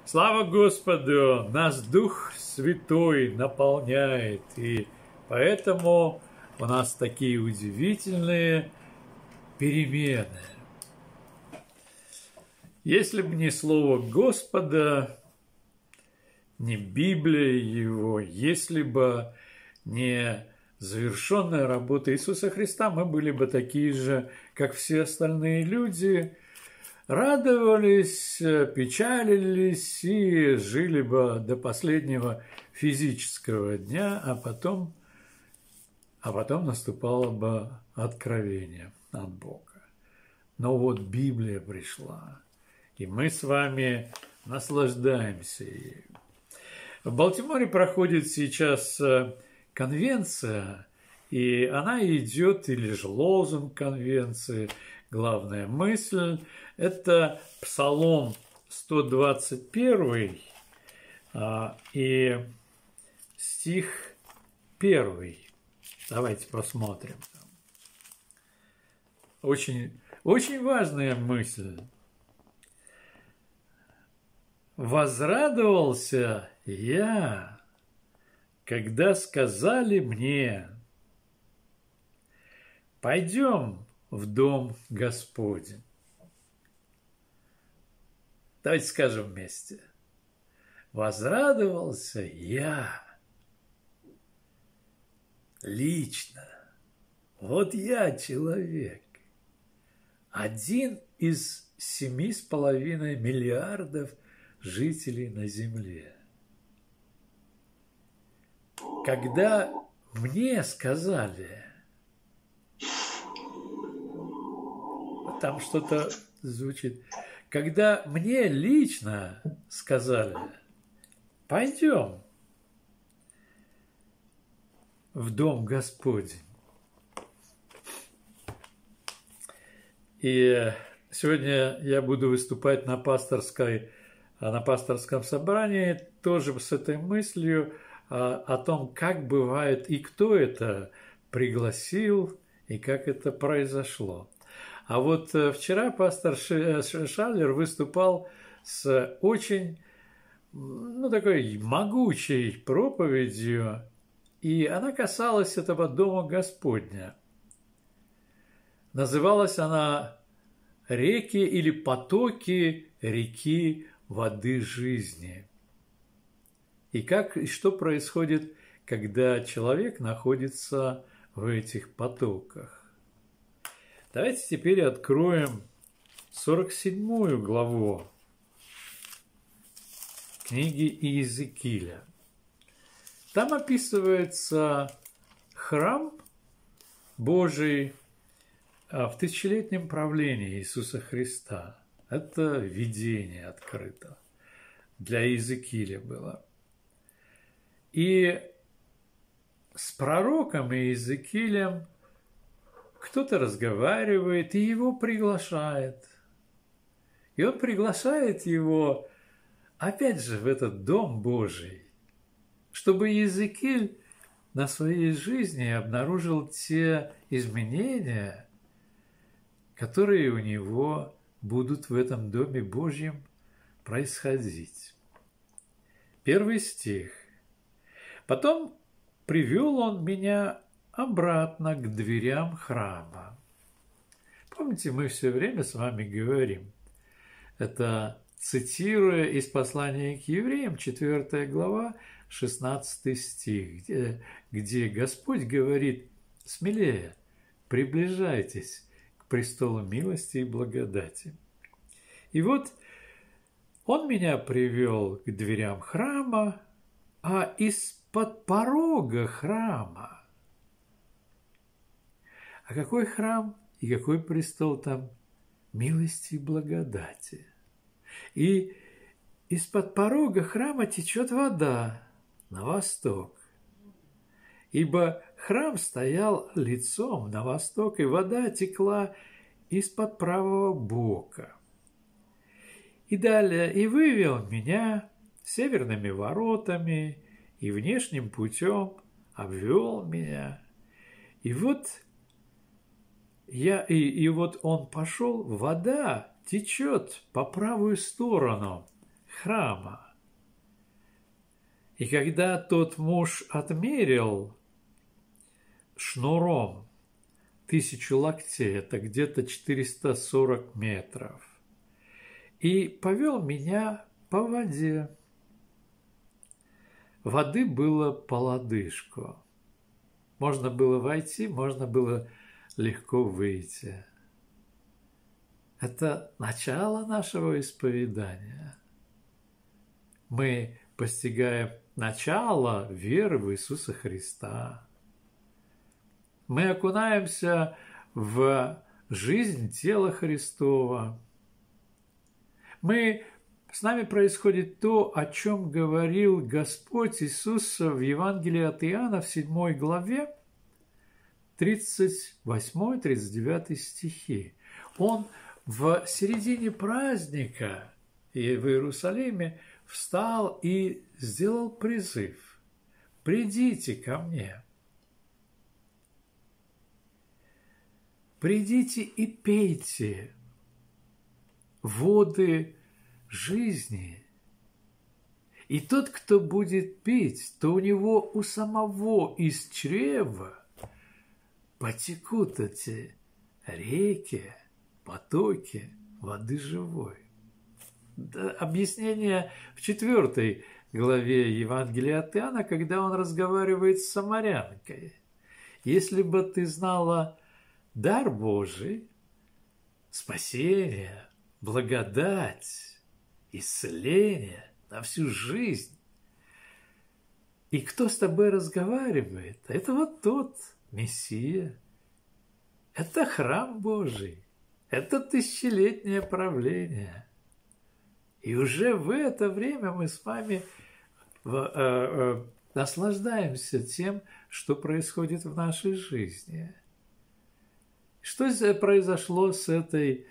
Слава Господу! Нас Дух Святой наполняет, и поэтому у нас такие удивительные перемены. Если бы не Слово Господа, не Библия Его, если бы не завершенная работа Иисуса Христа, мы были бы такие же, как все остальные люди, радовались, печалились и жили бы до последнего физического дня, а потом наступало бы откровение от Бога. Но вот Библия пришла, и мы с вами наслаждаемся ею. В Балтиморе проходит сейчас конвенция, и она идет, или же лозунг конвенции, главная мысль – это Псалом 121 и стих 1. Давайте посмотрим. Очень, очень важная мысль. «Возрадовался я, когда сказали мне: пойдем в дом Господень». Давайте скажем вместе. Возрадовался я лично. Вот я человек. Один из 7,5 миллиардов жителей на Земле. Когда мне сказали, там что-то звучит, когда мне лично сказали: пойдем в дом Господень. И сегодня я буду выступать на пасторском собрании тоже с этой мыслью о том, как бывает и кто это пригласил, и как это произошло. А вот вчера пастор Шаллер выступал с очень, такой могучей проповедью, и она касалась этого Дома Господня. Называлась она «Реки или потоки реки воды жизни». И что происходит, когда человек находится в этих потоках. Давайте теперь откроем 47 главу книги Иезекииля. Там описывается храм Божий в тысячелетнем правлении Иисуса Христа. Это видение открыто. Для Иезекииля было. И с пророком Иезекиилем кто-то разговаривает и его приглашает. И он приглашает его, опять же, в этот Дом Божий, чтобы Иезекииль на своей жизни обнаружил те изменения, которые у него будут в этом Доме Божьем происходить. 1 стих. «Потом привел он меня обратно к дверям храма». Помните, мы все время с вами говорим, это цитируя из послания к евреям, 4 глава, 16 стих, где Господь говорит: «Смелее приближайтесь к престолу милости и благодати». И вот он меня привел к дверям храма, а из-под порога храма. А какой храм и какой престол там? Милости и благодати. И из-под порога храма течет вода на восток. Ибо храм стоял лицом на восток, и вода текла из-под правого бока. И далее, и вывел меня северными воротами и внешним путем, обвел меня. И вот вот он пошел, вода течет по правую сторону храма. И когда тот муж отмерил шнуром 1000 локтей, это где-то 440 метров, и повел меня по воде. Воды было по лодыжку. Можно было войти, можно было легко выйти. Это начало нашего исповедания. Мы постигаем начало веры в Иисуса Христа. Мы окунаемся в жизнь тела Христова. С нами происходит то, о чем говорил Господь Иисус в Евангелии от Иоанна в 7 главе, 38-39 стихи. Он в середине праздника в Иерусалиме встал и сделал призыв: «Придите ко мне, придите и пейте воды жизни. И тот, кто будет пить, то у него у самого из чрева потекут эти реки, потоки воды живой». Объяснение в 4 главе Евангелия от Иоанна, когда он разговаривает с самарянкой. «Если бы ты знала дар Божий, спасение, благодать, исцеление на всю жизнь, и кто с тобой разговаривает, это вот тот Мессия, это храм Божий, это тысячелетнее правление». И уже в это время мы с вами наслаждаемся тем, что происходит в нашей жизни. Что произошло с этой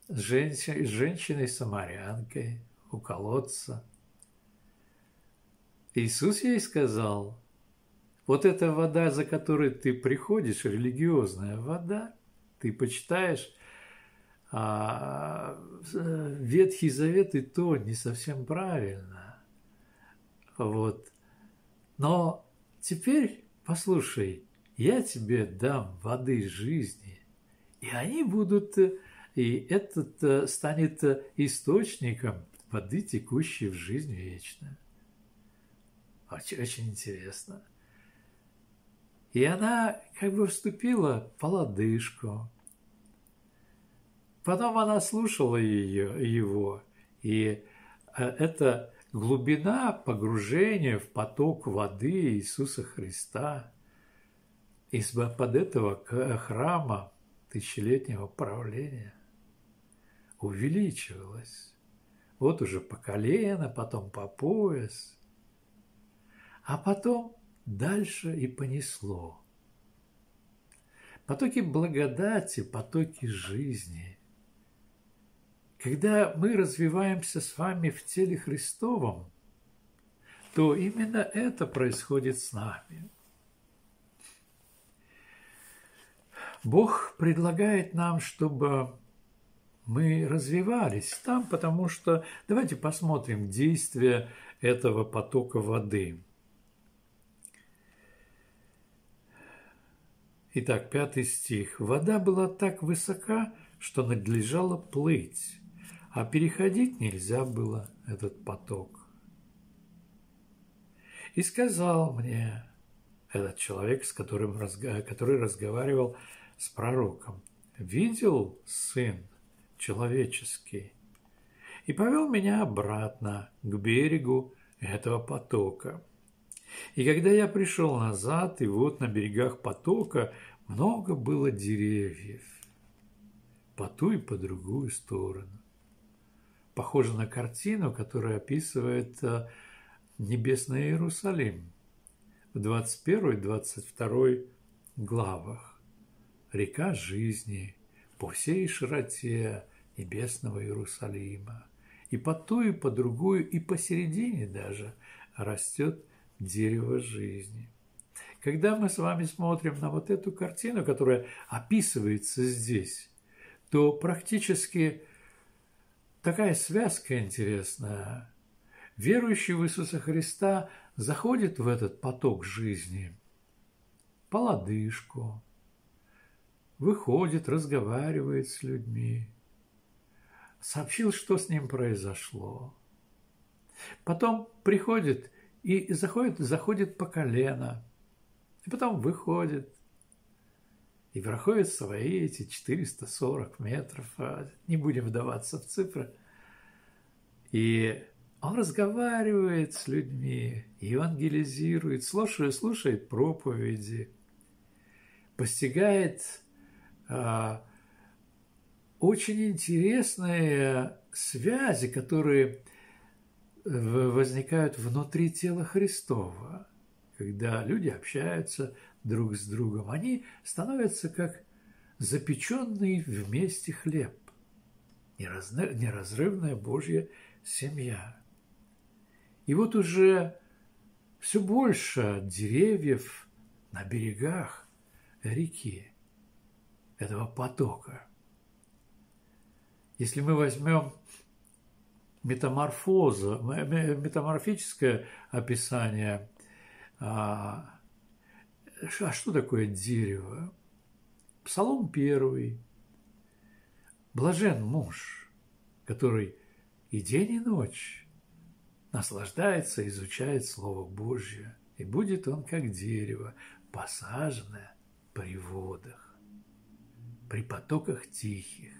женщиной-самарянкой у колодца? Иисус ей сказал: вот эта вода, за которой ты приходишь, религиозная вода, ты почитаешь Ветхий Завет, и то не совсем правильно. Вот. Но теперь, послушай, я тебе дам воды жизни, и они будут, и этот станет источником воды, текущей в жизнь вечную. Очень, очень интересно. И она как бы вступила по лодыжку. Потом она слушала его, и эта глубина погружения в поток воды Иисуса Христа из-под этого храма тысячелетнего правления увеличивалась. Вот уже по колено, потом по пояс, а потом дальше и понесло. Потоки благодати, потоки жизни. Когда мы развиваемся с вами в теле Христовом, то именно это происходит с нами. Бог предлагает нам, чтобы мы развивались там, потому что давайте посмотрим действие этого потока воды. Итак, 5 стих. «Вода была так высока, что надлежало плыть, а переходить нельзя было этот поток. И сказал мне этот человек, который разговаривал с пророком: видел Сын человеческий, и повел меня обратно к берегу этого потока. И когда я пришел назад, и вот на берегах потока много было деревьев, по ту и по другую сторону». Похоже на картину, которая описывает небесный Иерусалим в 21-22 главах. Река жизни по всей широте небесного Иерусалима. И по ту, и по другую, и посередине даже растет дерево жизни. Когда мы с вами смотрим на вот эту картину, которая описывается здесь, то практически такая связка интересная. верующий в Иисуса Христа заходит в этот поток жизни по лодыжку, выходит, разговаривает с людьми, сообщил, что с ним произошло. Потом приходит и заходит по колено, и потом выходит и проходит свои эти 440 метров, не будем вдаваться в цифры, и он разговаривает с людьми, евангелизирует, слушает проповеди, постигает очень интересные связи, которые возникают внутри тела Христова. Когда люди общаются друг с другом, они становятся как запеченный вместе хлеб, неразрывная Божья семья. И вот уже все больше деревьев на берегах реки, этого потока. Если мы возьмем метаморфическое описание, а что такое дерево? Псалом 1. Блажен муж, который и день, и ночь наслаждается, изучает Слово Божье, и будет он как дерево, посаженное при водах, при потоках тихих.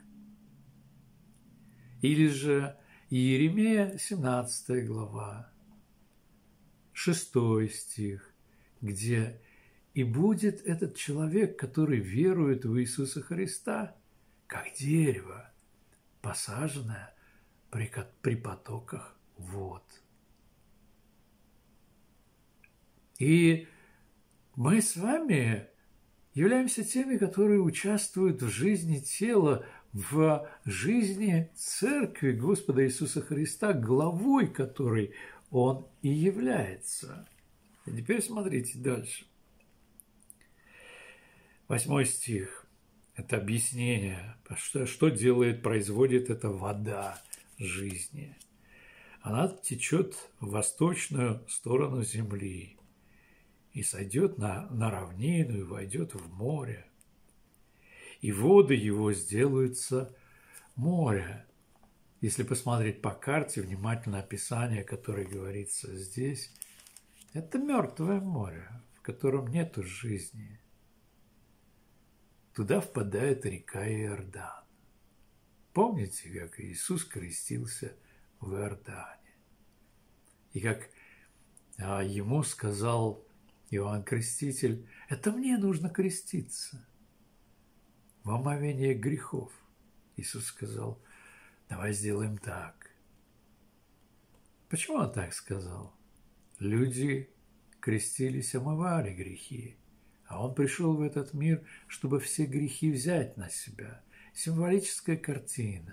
Или же Иеремия, 17 глава, 6 стих, где «И будет этот человек, который верует в Иисуса Христа, как дерево, посаженное при потоках вод». И мы с вами являемся теми, которые участвуют в жизни тела, в жизни Церкви Господа Иисуса Христа, главой которой Он и является. И теперь смотрите дальше. 8 стих. Это объяснение, что производит эта вода жизни. Она течет в восточную сторону земли и сойдет на равнину и войдет в море. И воды его сделаются море. Если посмотреть по карте, внимательно описание, которое говорится здесь, это мертвое море, в котором нету жизни. Туда впадает река Иордан. Помните, как Иисус крестился в Иордане? И как ему сказал Иоанн Креститель: это мне нужно креститься в омовение грехов. Иисус сказал: давай сделаем так. Почему он так сказал? Люди крестились, омывали грехи, а он пришел в этот мир, чтобы все грехи взять на себя. Символическая картина.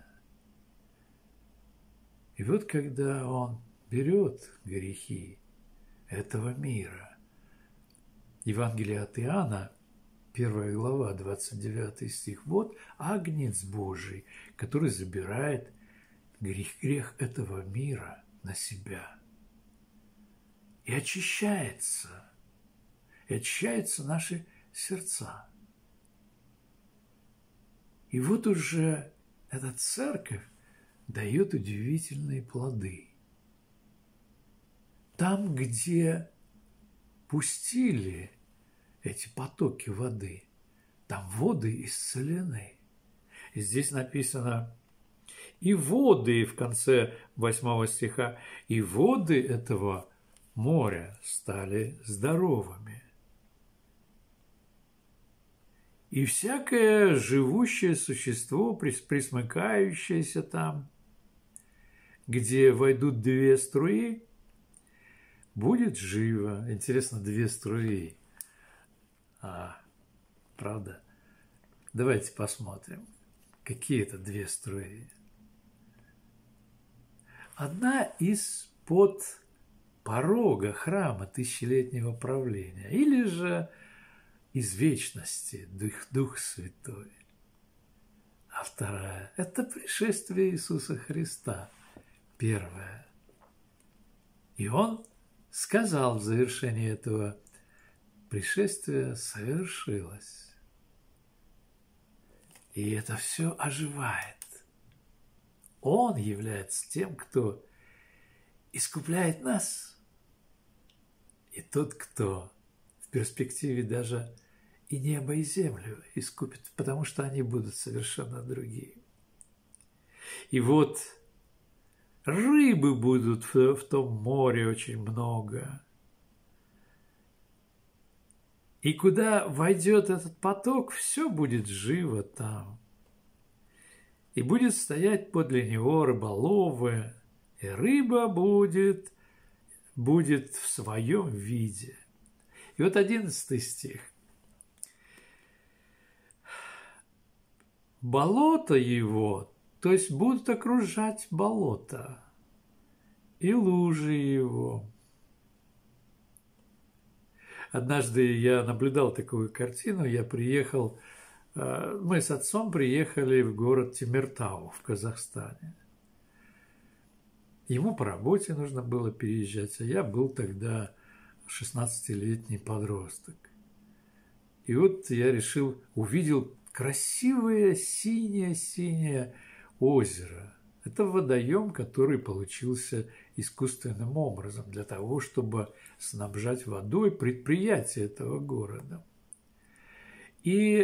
И вот когда он берет грехи этого мира, Евангелие от Иоанна, 1 глава, 29 стих, вот агнец Божий, который забирает грех этого мира на себя. И очищаются наши сердца. И вот уже эта церковь дает удивительные плоды. Там, где пустили эти потоки воды, там воды исцелены. И здесь написано: и воды, в конце 8 стиха, и воды этого моря стали здоровыми. И всякое живущее существо, присмыкающееся там, где войдут 2 струи, будет живо. Интересно, 2 струи. Правда? Давайте посмотрим, какие это 2 струи. Одна из-под порога храма тысячелетнего правления, или же из вечности, Дух Святой. А вторая – это пришествие Иисуса Христа. Первая И он сказал в завершении этого пришествия: совершилось. И это все оживает. Он является тем, кто искупляет нас. И тот, кто в перспективе даже и небо, и землю искупит, потому что они будут совершенно другие. И вот рыбы будут в том море очень много. И куда войдет этот поток, все будет живо там. И будет стоять подле него рыболовы, и рыба будет в своем виде. И вот 11 стих. Болото его, то есть будут окружать болото, и лужи его. Однажды я наблюдал такую картину, мы с отцом приехали в город Темиртау в Казахстане. Ему по работе нужно было переезжать, а я был тогда 16-летний подросток. И вот я увидел красивое синее-синее озеро. Это водоем, который получился искусственным образом для того, чтобы снабжать водой предприятие этого города. И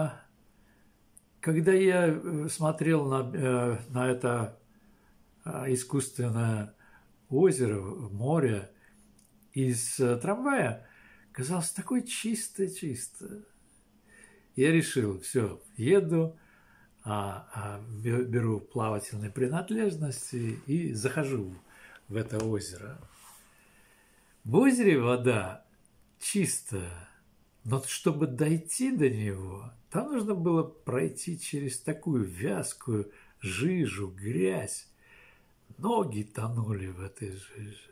когда я смотрел на это искусственное озеро, море из трамвая, казалось такое чистое. Я решил, все, еду, беру плавательные принадлежности и захожу в это озеро. В озере вода чистая, но чтобы дойти до него, там нужно было пройти через такую вязкую жижу, грязь. Ноги тонули в этой жиже.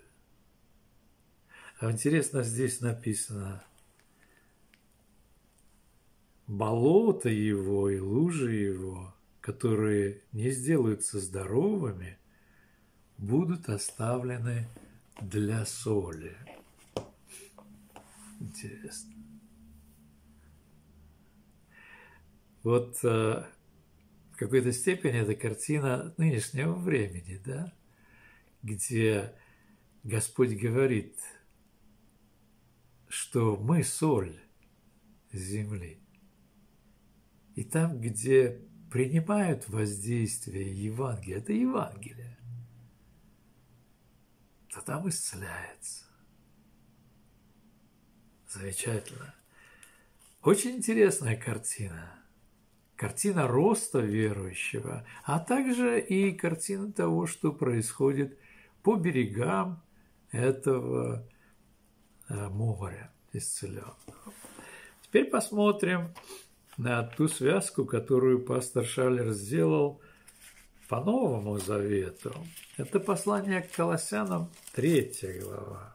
А интересно, здесь написано: болото его и лужи его, которые не сделаются здоровыми, будут оставлены для соли. Интересно. Вот в какой-то степени это картина нынешнего времени, да? Где Господь говорит, что мы соль земли. И там, где принимают воздействие Евангелия, это Евангелие, то там исцеляется. Замечательно. Очень интересная картина. Картина роста верующего, а также и картина того, что происходит по берегам этого моря исцеленного. Теперь посмотрим на ту связку, которую пастор Шаллер сделал по Новому Завету. Это послание к Колоссянам, 3 глава.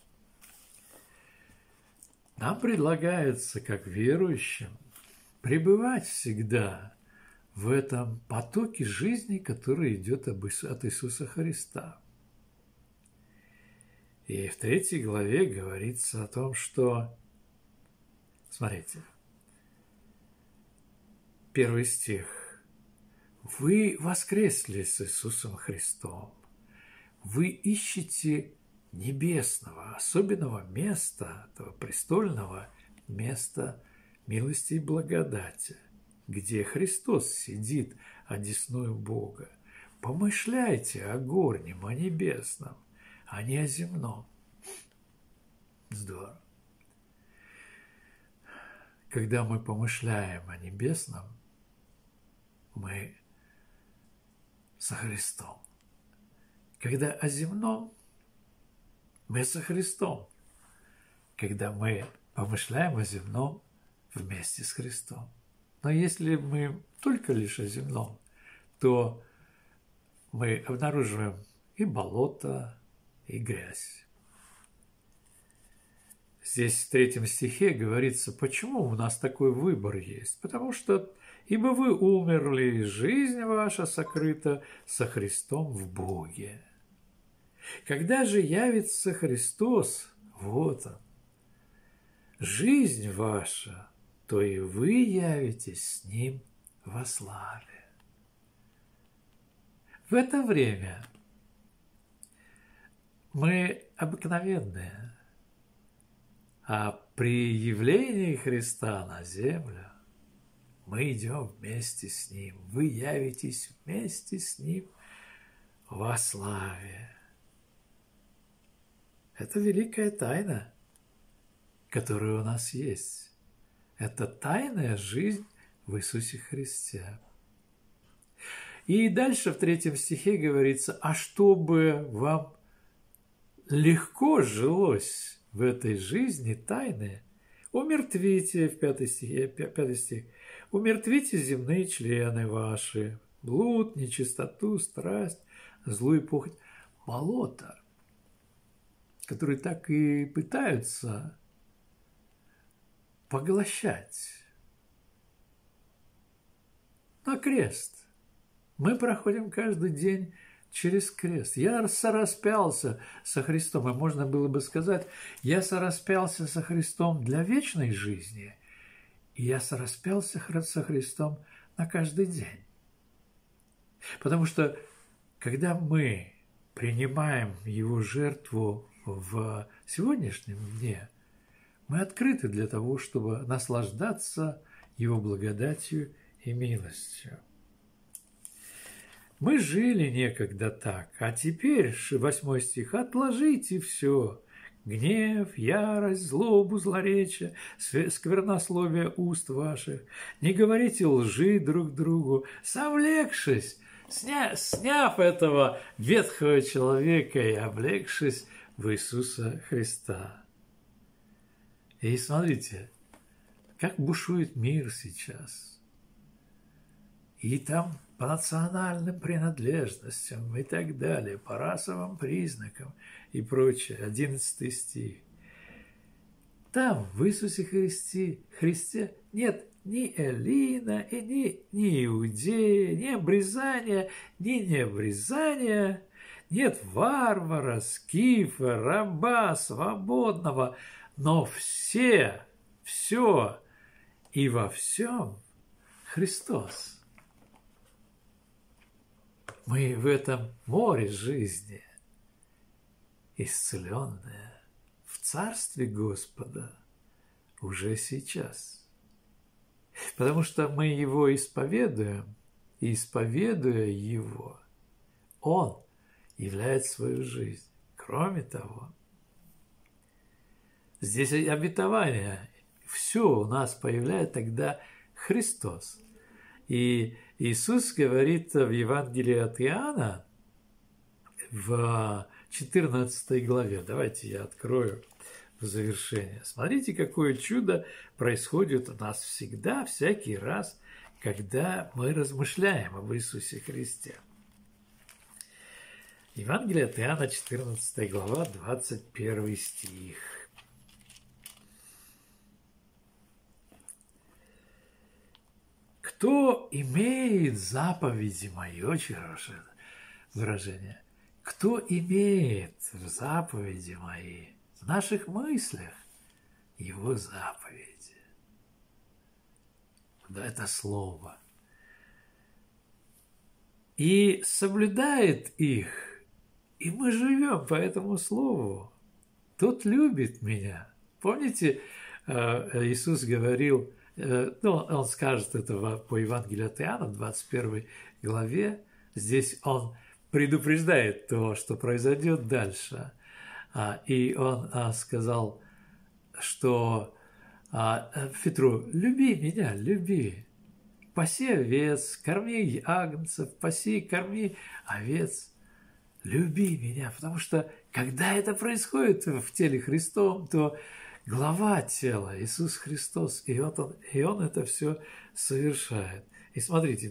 Нам предлагается, как верующим, пребывать всегда в этом потоке жизни, который идет от Иисуса Христа. И в 3 главе говорится о том, что, смотрите, 1 стих. Вы воскресли с Иисусом Христом. Вы ищете небесного, особенного места, этого престольного места милости и благодати, где Христос сидит одесную Бога. Помышляйте о горнем, о небесном, а не о земном. Здорово. Когда мы помышляем о небесном, мы со Христом. Когда о земном, мы со Христом. Когда мы помышляем о земном, вместе с Христом. Но если мы только лишь о земном, то мы обнаруживаем и болото, и грязь. Здесь в 3 стихе говорится, почему у нас такой выбор есть. Потому что «Ибо вы умерли, и жизнь ваша сокрыта со Христом в Боге». Когда же явится Христос, вот Он, жизнь ваша, то и вы явитесь с Ним во славе. В это время мы обыкновенные, а при явлении Христа на землю мы идем вместе с Ним. Вы явитесь вместе с Ним во славе. Это великая тайна, которая у нас есть. Это тайная жизнь в Иисусе Христе. И дальше в 3 стихе говорится: «А чтобы вам легко жилось в этой жизни тайны, умертвите», в 5 стих, «умертвите земные члены ваши, блуд, нечистоту, страсть, злую похоть, болото», которые так и пытаются поглощать. На крест. Мы проходим каждый день через крест. Я сораспялся со Христом, и можно было бы сказать, я сораспялся со Христом для вечной жизни, и я сораспялся со Христом на каждый день. Потому что, когда мы принимаем Его жертву в сегодняшнем дне, мы открыты для того, чтобы наслаждаться Его благодатью и милостью. Мы жили некогда так, а теперь, 8 стих, «отложите все, гнев, ярость, злобу, злоречие, сквернословие уст ваших, не говорите лжи друг другу, совлекшись, сняв этого ветхого человека и облегшись в Иисуса Христа». И смотрите, как бушует мир сейчас. И там по национальным принадлежностям и так далее, по расовым признакам и прочее. 11 стих. Там, в Иисусе Христе нет ни Эллина, и ни Иудея, ни обрезания, ни необрезания, нет варвара, скифа, раба, свободного, но все и во всем Христос. Мы в этом море жизни, исцеленные в Царстве Господа уже сейчас. Потому что мы Его исповедуем, и, исповедуя Его, Он являет свою жизнь. Кроме того, здесь обетование, все у нас появляет тогда Христос. И Иисус говорит в Евангелии от Иоанна в 14 главе. Давайте я открою в завершение. Смотрите, какое чудо происходит у нас всегда, всякий раз, когда мы размышляем об Иисусе Христе. Евангелие от Иоанна, 14 глава, 21 стих. «Кто имеет заповеди мои», очень хорошее выражение, «кто имеет заповеди мои в наших мыслях, его заповеди». Да, это слово. «И соблюдает их, и мы живем по этому слову. Тот любит меня». Помните, Иисус говорил, он скажет это по Евангелию от Иоанна, 21 главе. Здесь он предупреждает то, что произойдет дальше. И он сказал, что Петру: «Люби меня, люби, паси овец, корми агнцев, паси, корми овец, люби меня». Потому что, когда это происходит в теле Христовом, то глава тела, Иисус Христос, и Он это все совершает. И смотрите,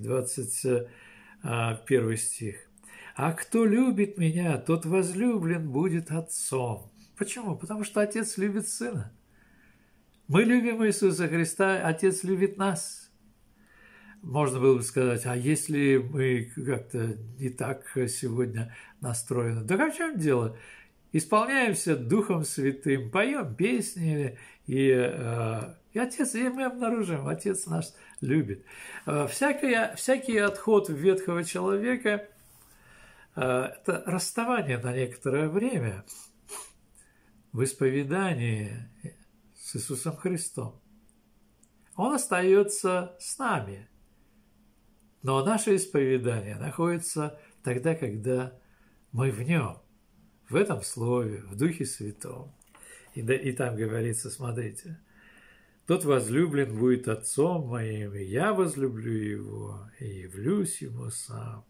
21 стих. «А кто любит меня, тот возлюблен будет Отцом». Почему? Потому что Отец любит Сына. Мы любим Иисуса Христа, Отец любит нас. можно было бы сказать, а если мы как-то не так сегодня настроены? Да в чем дело? Исполняемся Духом Святым, поем песни, и Отец, и мы обнаружим, Отец нас любит. Всякий отход ветхого человека – это расставание на некоторое время в исповедании с Иисусом Христом. Он остается с нами, но наше исповедание находится тогда, когда мы в Нем, в этом Слове, в Духе Святом. И там говорится, смотрите, «Тот возлюблен будет Отцом Моим, и я возлюблю Его, и явлюсь Ему сам».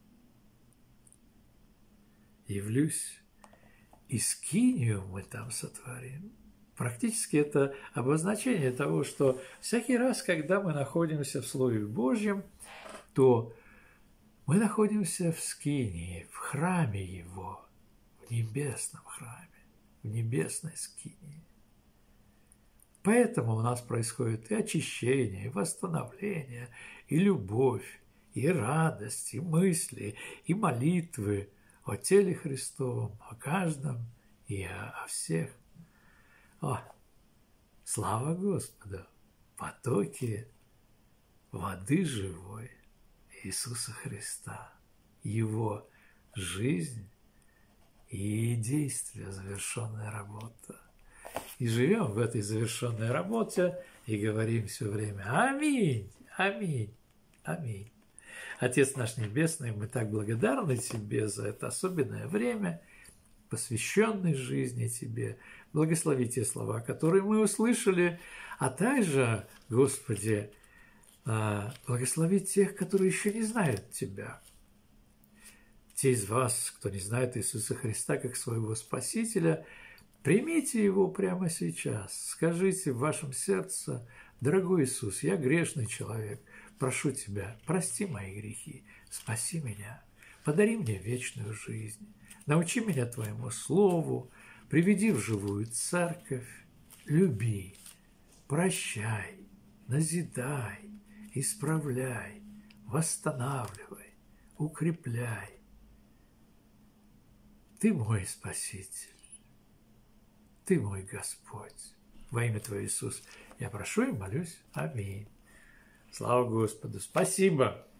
Явлюсь, и скинию мы там сотворим. Практически это обозначение того, что всякий раз, когда мы находимся в Слове Божьем, то мы находимся в скинии, в храме Его, в небесном храме, в небесной скинии. Поэтому у нас происходит и очищение, и восстановление, и любовь, и радость, и мысли, и молитвы о теле Христовом, о каждом и о всех. О, слава Господу! Потоки воды живой Иисуса Христа, Его жизнь и действие, завершенная работа. И живем в этой завершенной работе и говорим все время «Аминь! Аминь! Аминь!». Отец наш Небесный, мы так благодарны Тебе за это особенное время, посвященной жизни Тебе. Благослови те слова, которые мы услышали, а также, Господи, благослови тех, которые еще не знают Тебя. Те из вас, кто не знает Иисуса Христа как своего Спасителя, примите Его прямо сейчас. Скажите в вашем сердце: «Дорогой Иисус, я грешный человек. Прошу Тебя, прости мои грехи, спаси меня, подари мне вечную жизнь, научи меня Твоему Слову, приведи в живую церковь, люби, прощай, назидай, исправляй, восстанавливай, укрепляй. Ты мой Спаситель, Ты мой Господь. Во имя Твое, Иисус, я прошу и молюсь. Аминь». Слава Господу! Спасибо!